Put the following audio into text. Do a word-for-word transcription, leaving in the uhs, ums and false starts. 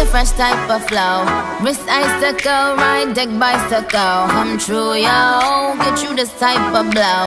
fresh type of flow. Wrist icicle, ride deck bicycle. Come true, yo, get you this type of blow.